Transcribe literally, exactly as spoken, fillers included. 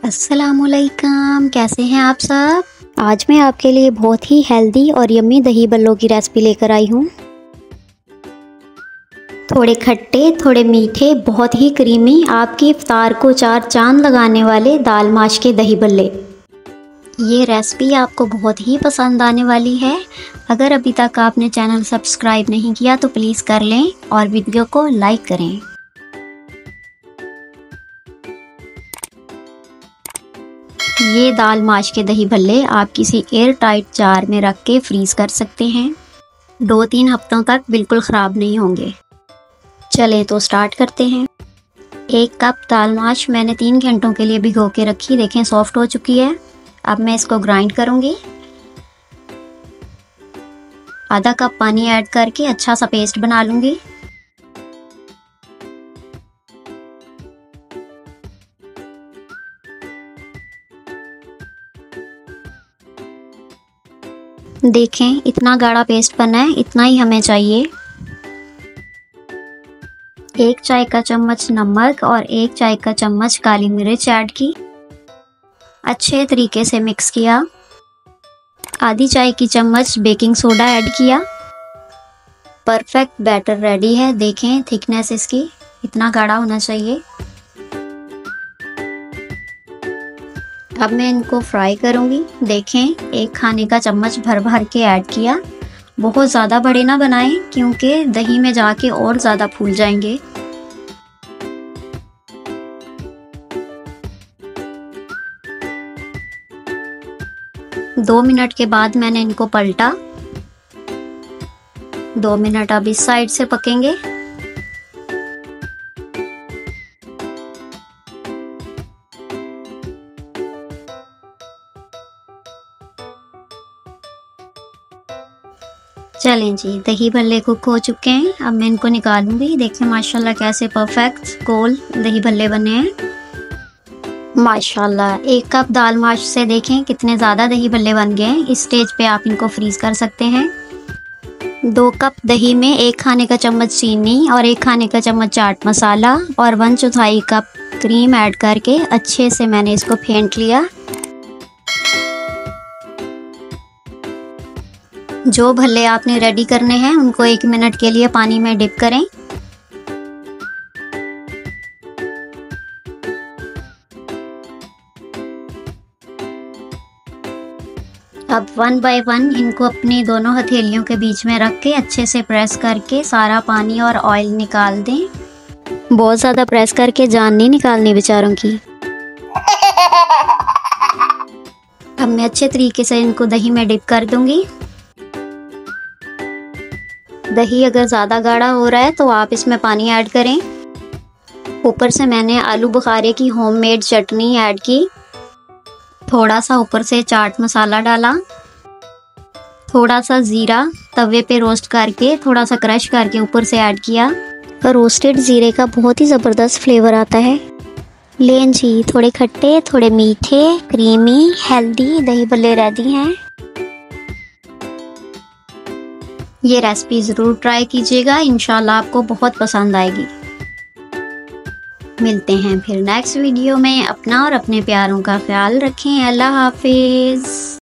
अस्सलामुअलैकुम, कैसे हैं आप सब। आज मैं आपके लिए बहुत ही हेल्दी और यम्मी दही बल्लों की रेसिपी लेकर आई हूँ। थोड़े खट्टे, थोड़े मीठे, बहुत ही क्रीमी, आपकी इफ्तार को चार चांद लगाने वाले दाल माश के दही बल्ले। ये रेसिपी आपको बहुत ही पसंद आने वाली है। अगर अभी तक आपने चैनल सब्सक्राइब नहीं किया तो प्लीज़ कर लें और वीडियो को लाइक करें। ये दाल माश के दही भल्ले आप किसी एयर टाइट जार में रख के फ्रीज़ कर सकते हैं। दो तीन हफ्तों तक बिल्कुल ख़राब नहीं होंगे। चलें तो स्टार्ट करते हैं। एक कप दाल माश मैंने तीन घंटों के लिए भिगो के रखी। देखें सॉफ्ट हो चुकी है। अब मैं इसको ग्राइंड करूँगी। आधा कप पानी ऐड करके अच्छा सा पेस्ट बना लूँगी। देखें इतना गाढ़ा पेस्ट बना है, इतना ही हमें चाहिए। एक चाय का चम्मच नमक और एक चाय का चम्मच काली मिर्च ऐड की। अच्छे तरीके से मिक्स किया। आधी चाय की चम्मच बेकिंग सोडा ऐड किया। परफेक्ट बैटर रेडी है। देखें थिकनेस इसकी इतना गाढ़ा होना चाहिए। अब मैं इनको फ्राई करूंगी। देखें एक खाने का चम्मच भर भर के ऐड किया। बहुत ज़्यादा बड़े ना बनाएं क्योंकि दही में जाके और ज़्यादा फूल जाएंगे। दो मिनट के बाद मैंने इनको पलटा। दो मिनट अब इस साइड से पकेंगे। चलें जी, दही भल्ले कुक हो चुके हैं। अब मैं इनको निकालूंगी। देखें माशाल्लाह कैसे परफेक्ट गोल दही भल्ले बने हैं। माशाल्लाह एक कप दाल माश से देखें कितने ज़्यादा दही भल्ले बन गए हैं। इस स्टेज पे आप इनको फ्रीज कर सकते हैं। दो कप दही में एक खाने का चम्मच चीनी और एक खाने का चम्मच चाट मसाला और वन चौथाई कप क्रीम ऐड करके अच्छे से मैंने इसको फेंट लिया। जो भल्ले आपने रेडी करने हैं उनको एक मिनट के लिए पानी में डिप करें। अब वन बाय वन इनको अपनी दोनों हथेलियों के बीच में रख के अच्छे से प्रेस करके सारा पानी और ऑयल निकाल दें। बहुत ज़्यादा प्रेस करके जान नहीं निकालनी बेचारों की। अब मैं अच्छे तरीके से इनको दही में डिप कर दूंगी। दही अगर ज़्यादा गाढ़ा हो रहा है तो आप इसमें पानी ऐड करें। ऊपर से मैंने आलू बुखारे की होममेड चटनी ऐड की। थोड़ा सा ऊपर से चाट मसाला डाला। थोड़ा सा ज़ीरा तवे पे रोस्ट करके थोड़ा सा क्रश करके ऊपर से ऐड किया। रोस्टेड ज़ीरे का बहुत ही ज़बरदस्त फ्लेवर आता है। लें जी, थोड़े खट्टे, थोड़े मीठे, क्रीमी, हेल्दी दही भल्ले रेडी हैं। ये रेसिपी ज़रूर ट्राई कीजिएगा, इंशाल्लाह आपको बहुत पसंद आएगी। मिलते हैं फिर नेक्स्ट वीडियो में। अपना और अपने प्यारों का ख्याल रखें। अल्लाह हाफिज़।